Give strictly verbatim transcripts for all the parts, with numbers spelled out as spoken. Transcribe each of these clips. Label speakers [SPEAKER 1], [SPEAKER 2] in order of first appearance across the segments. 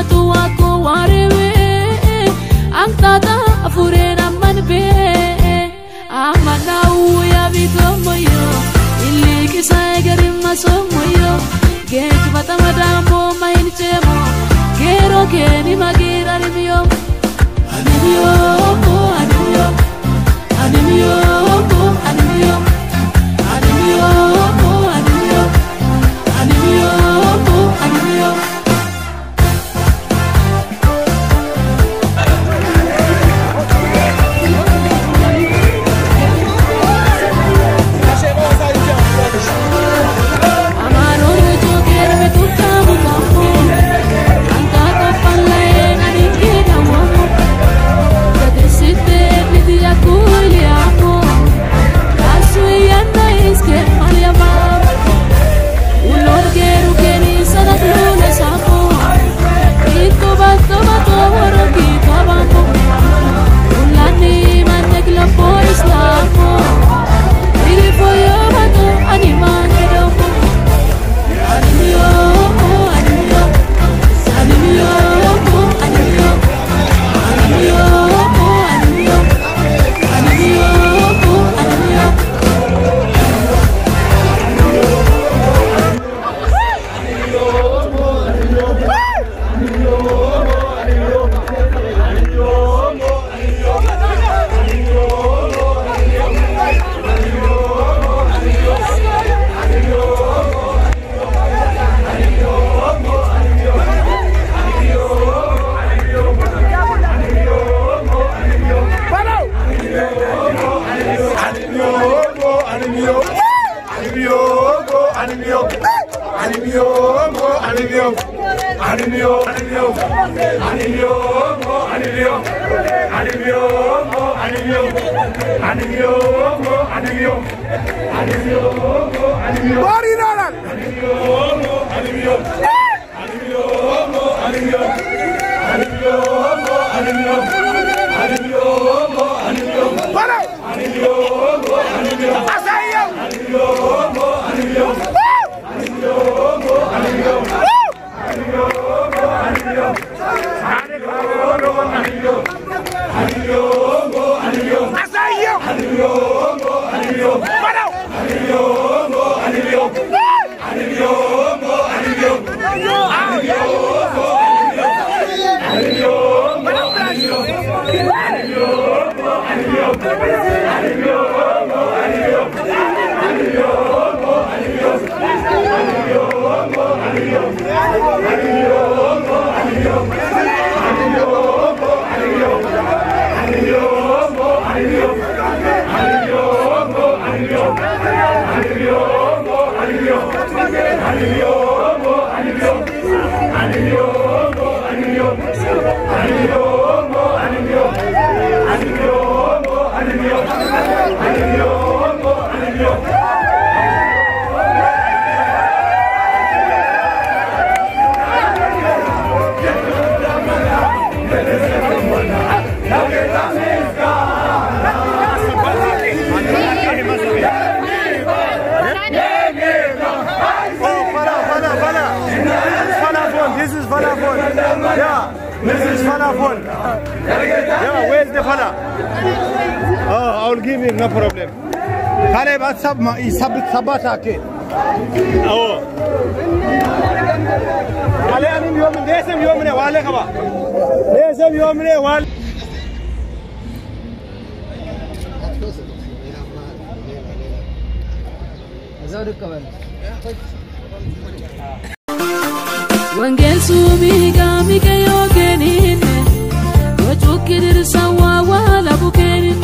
[SPEAKER 1] tu aku warewe angtata afurena manbe amana uya bitomoyo iliki saigari masomoyo get matamadamo mainchemo gero geni magira rimyo animiyo animiyo animiyo animiyo animiyo animiyo animiyo animiyo
[SPEAKER 2] No problem. Kare baat sab sab sabat aake. Oh. Wale anim yom desem yom ne wale kaba. Desem yom ne wale. Azar kawan.
[SPEAKER 1] Wangel sumi gami ke yogenin. Wachukidir sawa wala bukenin.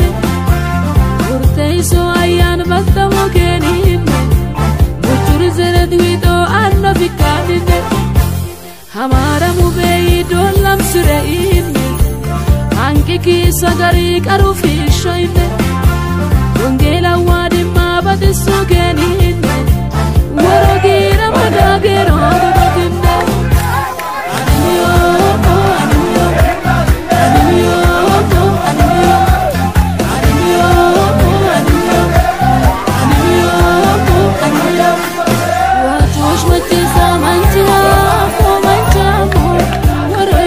[SPEAKER 1] So ayan basta mogenin muchur zeredwito anno bikanin hamara mubei dolam surein anke ki sagari karu fishoin wangela wadi mabade sugenin worogira madagero badinne anyo anyo anyo anyo What was with this? I'm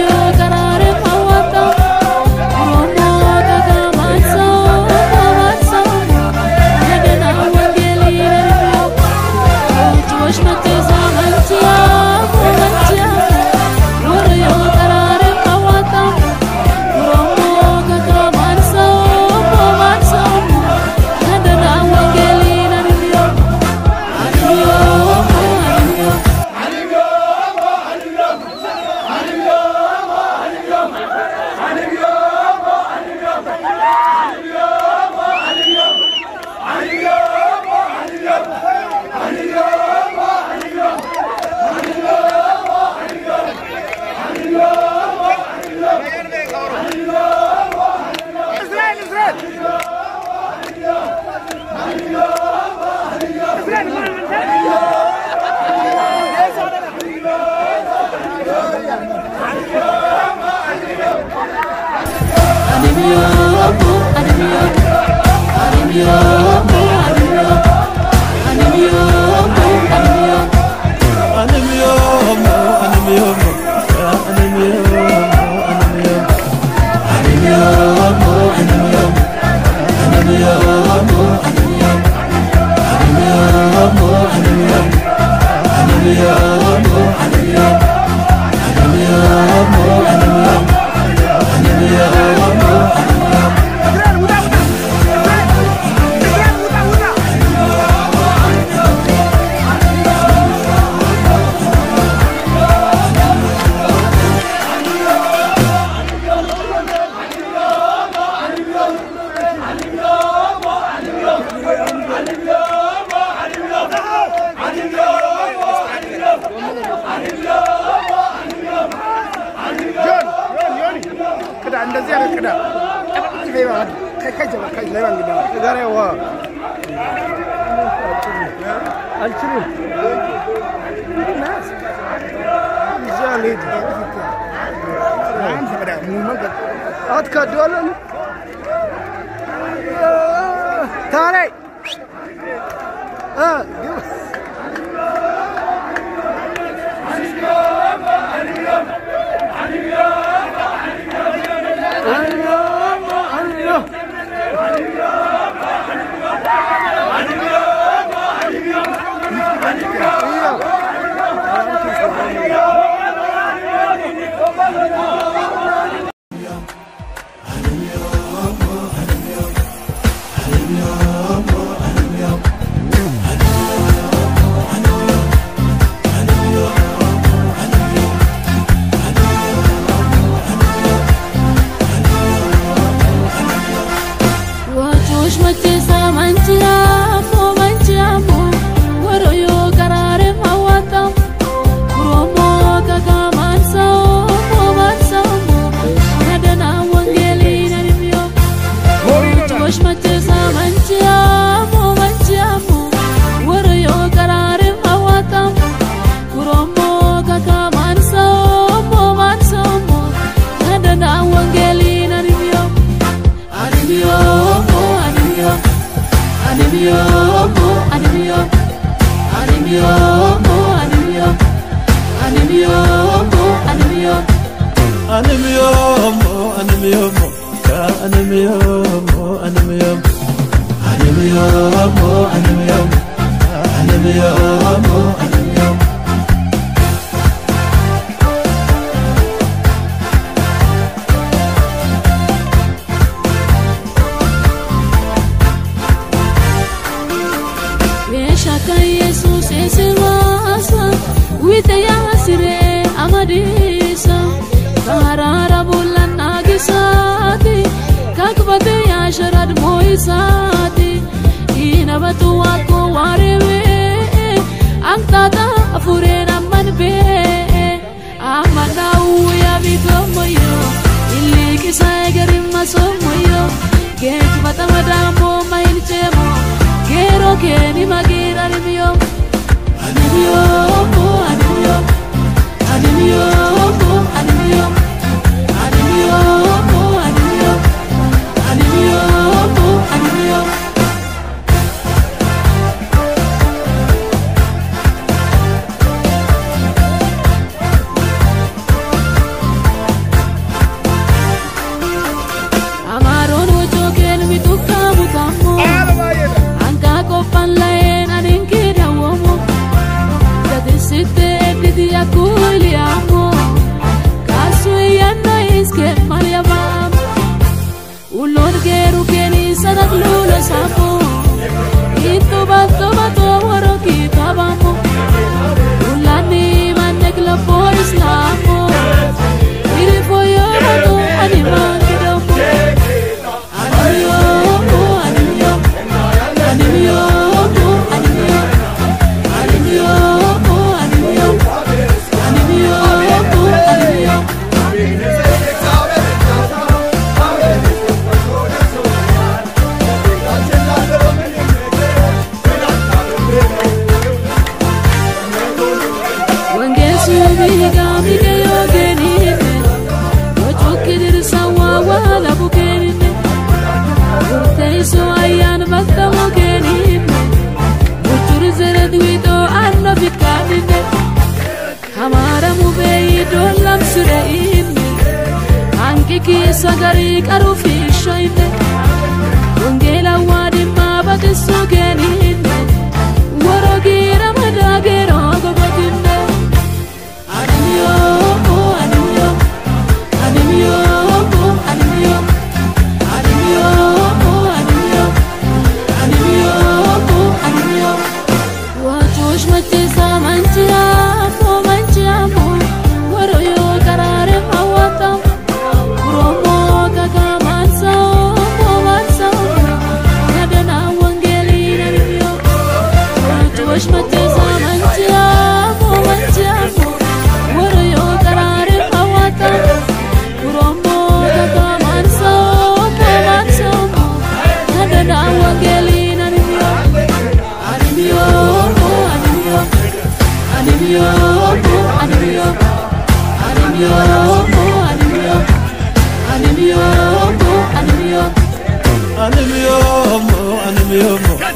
[SPEAKER 1] Urteiso ayan baktamu kenine Bucur zeret wito anno fikadine Hamara mubei dolam sureine Anki kisa gari karu fishoine Wangela wadi mabatisu kenine Worogira madagero gobotine Animio, animio, animio, animio Animio, animio, animio, animio Wajush matisa manchiamo, manchiamo Waroyo karare mawatam Uromo kaka mansao, mansao Nadana wangeli nanimio Wajush matisa manchiamo, manchiamo Waroyo karare mawatam Uromo kaka mansao, mansao Nadana wangeli nanimio Animio, animio Animio, animio Animio, animio Animio, animio
[SPEAKER 3] Animio, animio,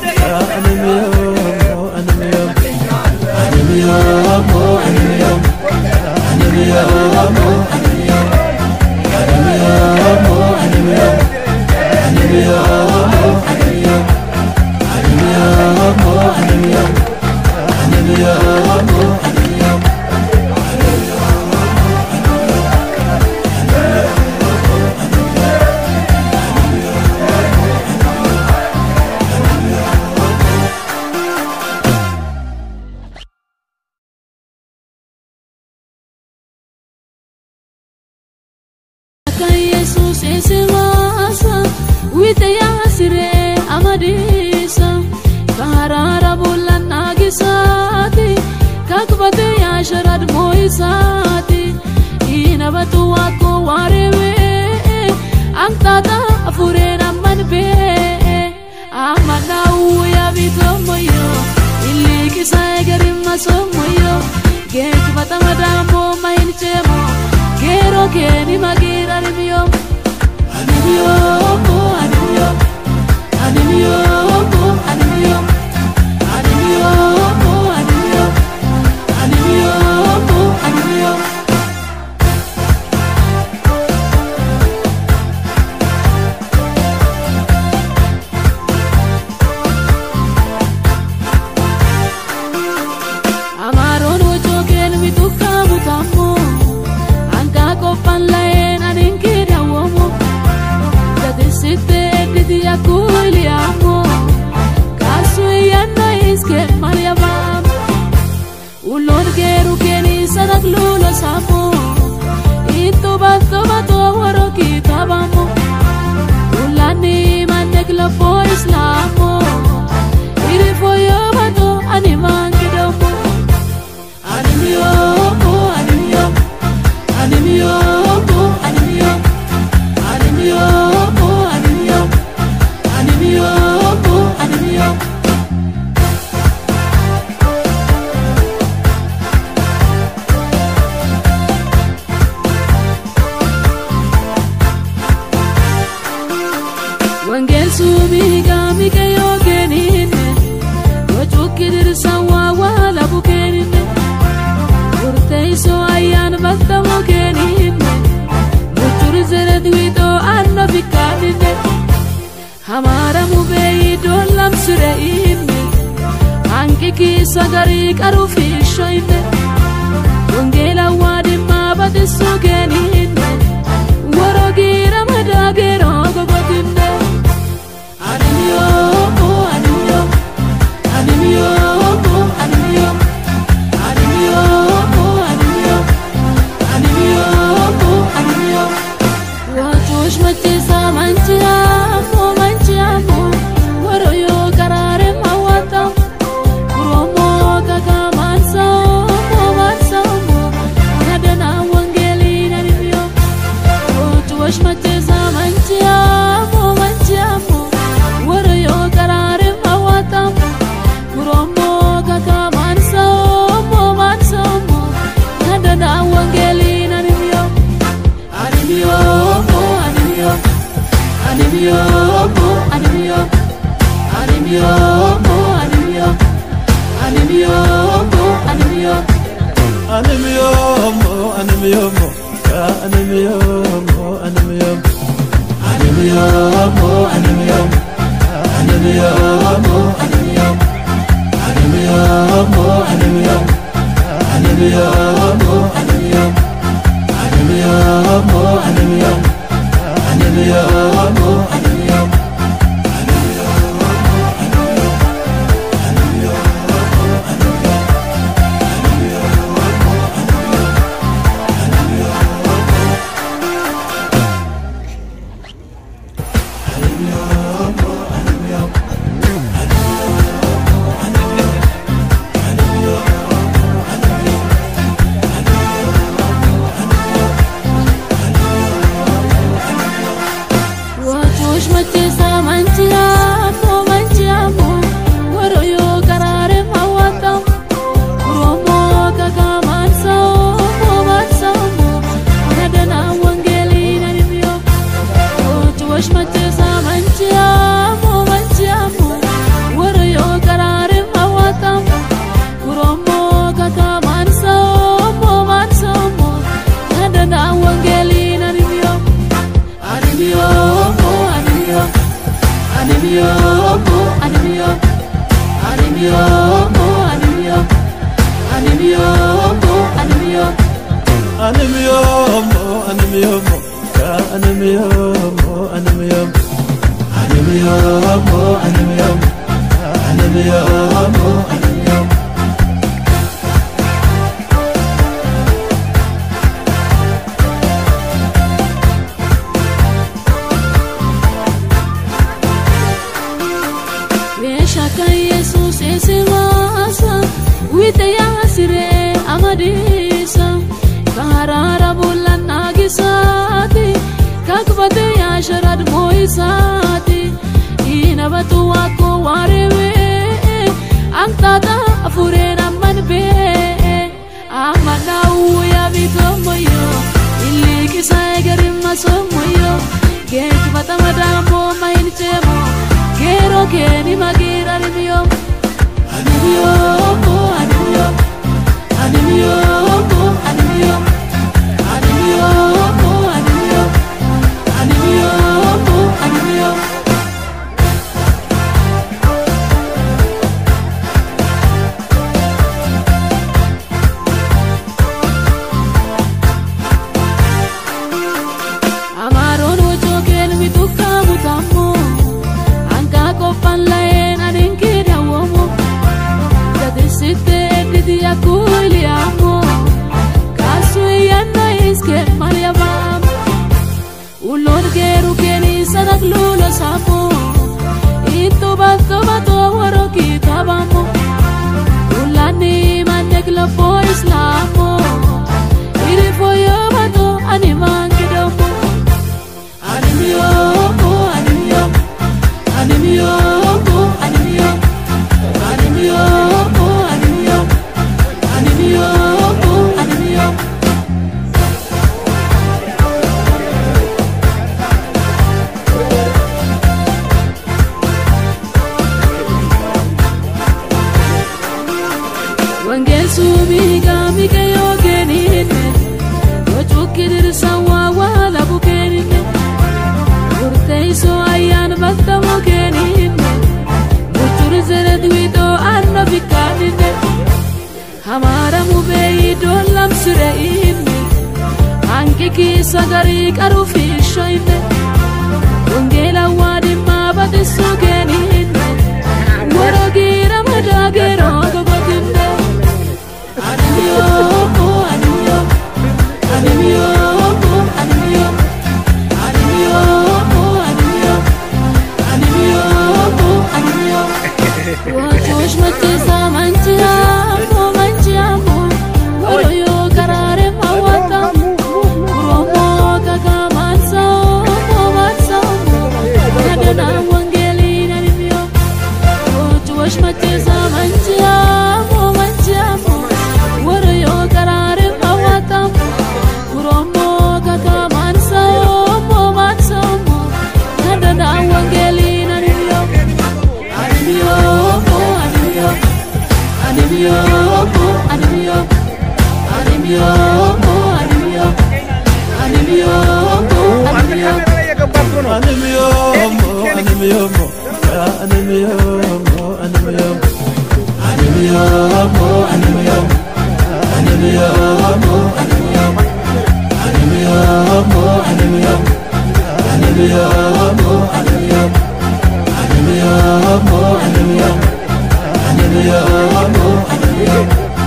[SPEAKER 3] animio, animio, animio, animio,
[SPEAKER 1] Jesus ese wasa wite yasire amadisa karara bulan nagisati kakbate yasharad moisati inabatu wako warewe angtata afurena manbe amana uya bitomoyo iliki saegerim masomoyo gech batamadamo mainchemo Quiero que ni magira animio, animio, animio, animio, animio, animio, animio, animio, animio. Amaro no choquen mi tu camu tamo. Kopan lain aning kida womo Jadi site editi aku iliamo Kasu yana iske maria bam Ulor geru keni sanak lula samo Itu bato bato waro kita bamo Ulani manek la po islamo Iri foyo bato animan kidomo Animio, animio Animio, animio, animio, animio, animio, animio. Wangel sumiga mike yogenine, wachukidir sawa wala bukenine. Urteiso ayan baktamu kenine, bucur zeret wito anno fikadine. Hamara mubei dolam sureine, anki kisa gari karu fishoine. Wangela wadi mabatisu kenine, worogira madagero gobotine. Animio, animio, animio, animio, animio, animio, animio, animio. Wajush matisa manchiamo, manchiamo, waroyo karare mawatam. Uromo kaka mansao, mansao, nadana wangeli nanimio. Wajush matisa manchiamo. Animiyomo, animiyomo, animiyomo, animiyomo.
[SPEAKER 3] Animiyomo, animiyomo, ya animiyomo, animiyomo. Animiyomo, animiyomo, animiyomo, animiyomo. Animiyomo, animiyomo, animiyomo, animiyomo. Animiyomo, animiyomo, animiyomo, animiyomo.
[SPEAKER 1] Mansa
[SPEAKER 3] كأنميوم أنميوم
[SPEAKER 1] أنميوم أنميوم أنميوم أنميوم أنميوم أنميوم أنميوم أنميوم أنميوم أنميوم أنميوم أنميوم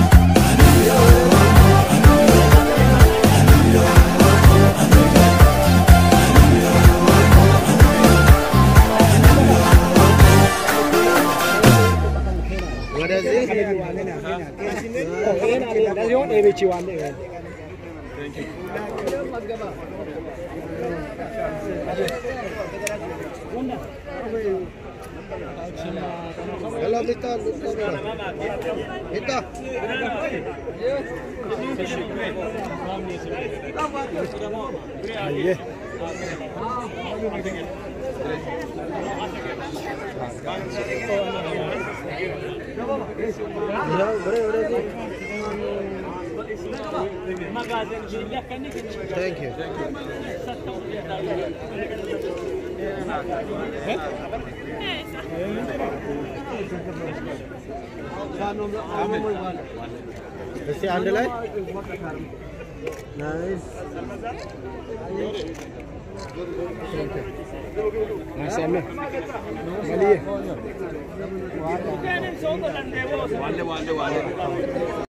[SPEAKER 2] Hello, Mister. Mister. Yeah. Thank you. Let's underline. Nice. Nice, Emma. Mali.